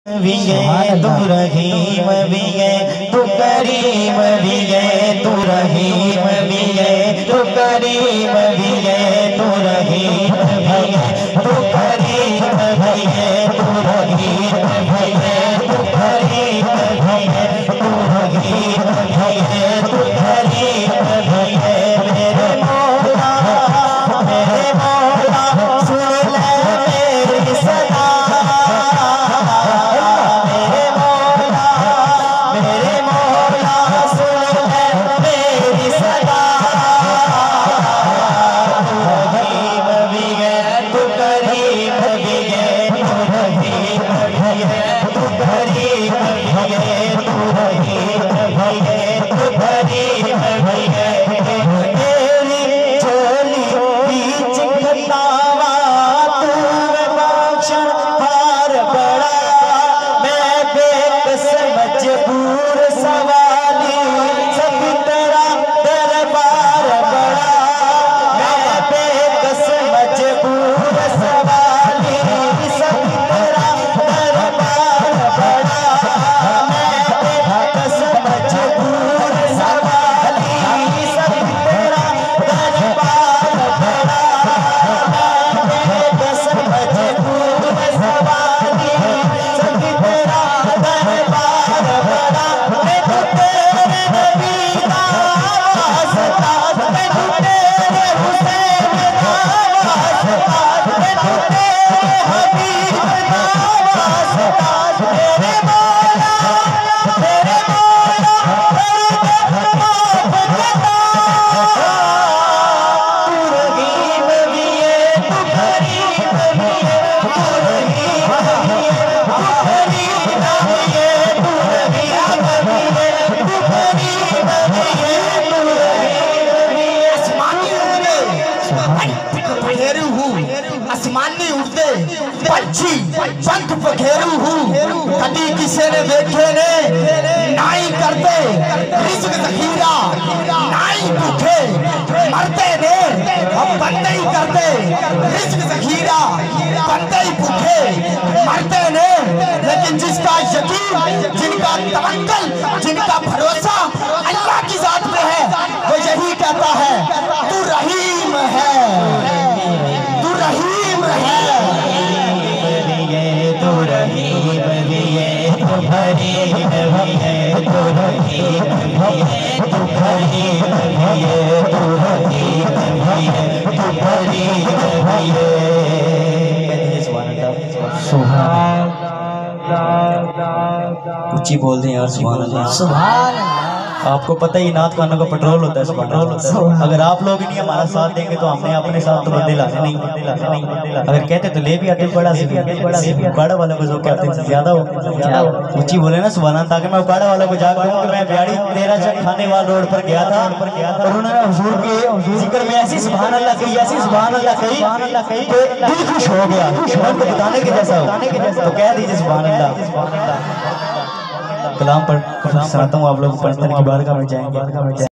भी है तू रहीम भी है तू करीम भी है तू रहीम भी है तू करीम भी है तू रहीम भी है तू करीम भी है तू रहीम भी है तू करीम भी है तू रहीम भी है तू करीम भी है मेरे मौला सुन ले मेरी सदा आसमानी उड़ते पंछी पंख पखेरू हूँ कभी किसी ने देखे ने नाई करते रिज़्क़ ज़ख़ीरा नाई भूखे मरते ने हम बंदे ही करते रिज़्क़ ज़ख़ीरा बंदे ही भूखे मरते ने लेकिन जिसका यकीन जिनका तवक्कुल जिनका भरोसा अल्लाह की ज़ात पे है वो यही कहता है तू रहीम है तू रहीम है तू रहीम भी है तू करीम भी है तू रहीम भी है तू करीम भी है तू रहीम भी है तू करीम भी है। सुभान अल्लाह ऊंची बोल दें यार सुभान अल्लाह सुभान अल्लाह। आपको पता ही नाथ खानों का पेट्रोल होता है पेट्रोल होता है। अगर आप लोग नहीं हमारा साथ देंगे तो हमने अपने साथ तो बंदे लाने नहीं। अगर कहते तो ले भी आते उकाड़ा वालों को जो कहते हैं ज्यादा हो ऊंची बोले ना सुभान अल्लाह ताकि मैं उकाड़ा वालों को जाकर कहूं कि मैं बिहाड़ी तेरा चक खाने वाला रोड पर गया था और उन्होंने हुजूर के जिक्र में ऐसी सुभान अल्लाह कही ऐसी सुभान अल्लाह कही तो दिल खुश हो गया उनको बताने के जैसा तो कह दीजिए सुभान अल्लाह। कलाम पर सुनाता हूँ आप लोग पढ़ने की बारगाह में जाएंगे।